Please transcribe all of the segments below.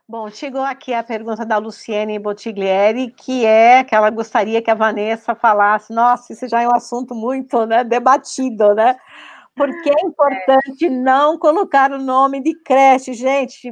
Bom, chegou aqui a pergunta da Luciene Bottiglieri, que é que ela gostaria que a Vanessa falasse. Nossa, isso já é um assunto muito, né, debatido, né? Porque é importante não colocar o nome de creche, gente.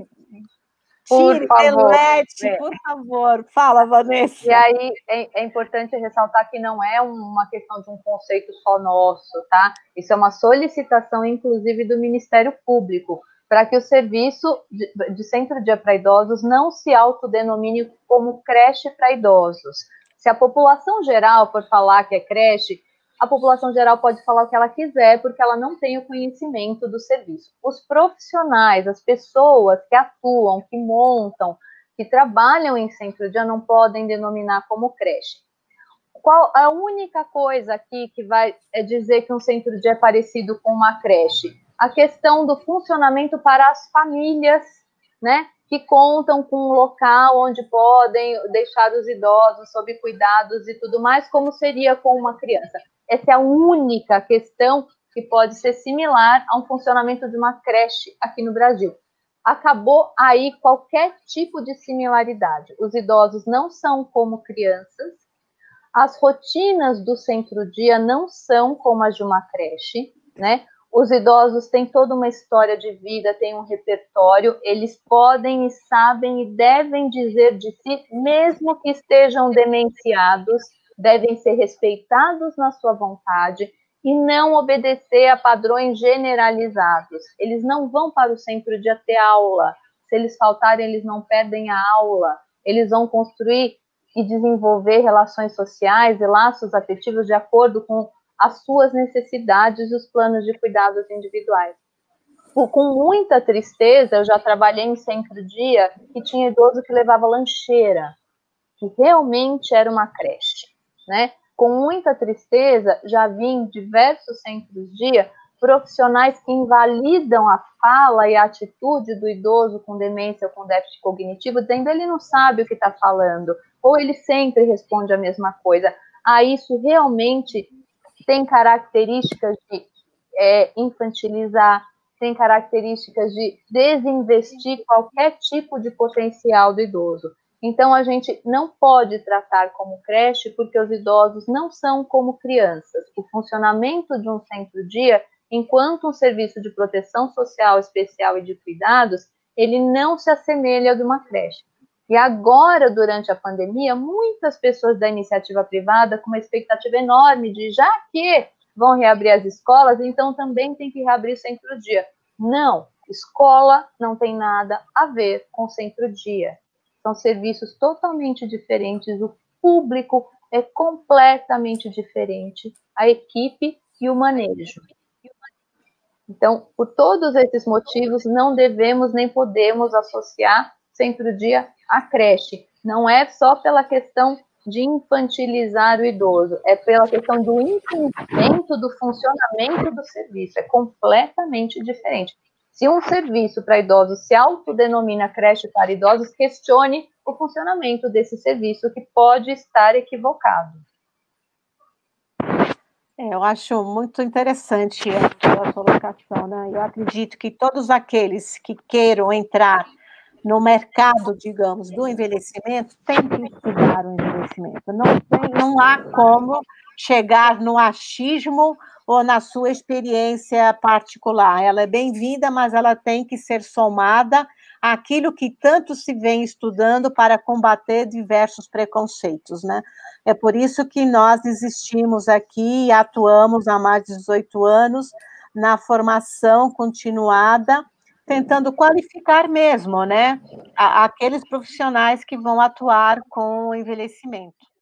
Por Tire, favor. delete, por favor. Fala, Vanessa. E aí é importante ressaltar que não é uma questão de um conceito só nosso, tá? Isso é uma solicitação, inclusive, do Ministério Público, para que o serviço de centro-dia para idosos não se autodenomine como creche para idosos. Se a população geral for falar que é creche, a população geral pode falar o que ela quiser, porque ela não tem o conhecimento do serviço. Os profissionais, as pessoas que atuam, que montam, que trabalham em centro-dia não podem denominar como creche. Qual a única coisa aqui que vai dizer que um centro-dia é parecido com uma creche? A questão do funcionamento para as famílias, né, que contam com um local onde podem deixar os idosos sob cuidados e tudo mais, como seria com uma criança. Essa é a única questão que pode ser similar a um funcionamento de uma creche aqui no Brasil. Acabou aí qualquer tipo de similaridade. Os idosos não são como crianças, as rotinas do centro-dia não são como as de uma creche, né? Os idosos têm toda uma história de vida, têm um repertório, eles podem e sabem e devem dizer de si, mesmo que estejam demenciados, devem ser respeitados na sua vontade e não obedecer a padrões generalizados. Eles não vão para o centro-dia ter aula. Se eles faltarem, eles não perdem a aula. Eles vão construir e desenvolver relações sociais e laços afetivos de acordo com as suas necessidades e os planos de cuidados individuais. Com muita tristeza, eu já trabalhei em centro-dia que tinha idoso que levava lancheira, que realmente era uma creche, né? Com muita tristeza, já vi em diversos centros-dia profissionais que invalidam a fala e a atitude do idoso com demência ou com déficit cognitivo, dizendo que ele não sabe o que está falando, ou ele sempre responde a mesma coisa. Isso realmente tem características de infantilizar, tem características de desinvestir qualquer tipo de potencial do idoso. Então, a gente não pode tratar como creche porque os idosos não são como crianças. O funcionamento de um centro-dia, enquanto um serviço de proteção social especial e de cuidados, ele não se assemelha ao de uma creche. E agora, durante a pandemia, muitas pessoas da iniciativa privada com uma expectativa enorme de, já que vão reabrir as escolas, então também tem que reabrir o centro-dia. Não, escola não tem nada a ver com centro-dia. São serviços totalmente diferentes, o público é completamente diferente, a equipe e o manejo. Então, por todos esses motivos, não devemos nem podemos associar centro-dia à creche. Não é só pela questão de infantilizar o idoso, é pela questão do entendimento do funcionamento do serviço, é completamente diferente. Se um serviço para idosos se autodenomina creche para idosos, questione o funcionamento desse serviço, que pode estar equivocado. Eu acho muito interessante a sua colocação, né? Eu acredito que todos aqueles que queiram entrar no mercado, digamos, do envelhecimento, têm que estudar o envelhecimento. Não há como chegar no achismo ou na sua experiência particular. Ela é bem-vinda, mas ela tem que ser somada àquilo que tanto se vem estudando para combater diversos preconceitos, né? É por isso que nós existimos aqui e atuamos há mais de 18 anos na formação continuada, tentando qualificar mesmo, né, aqueles profissionais que vão atuar com o envelhecimento.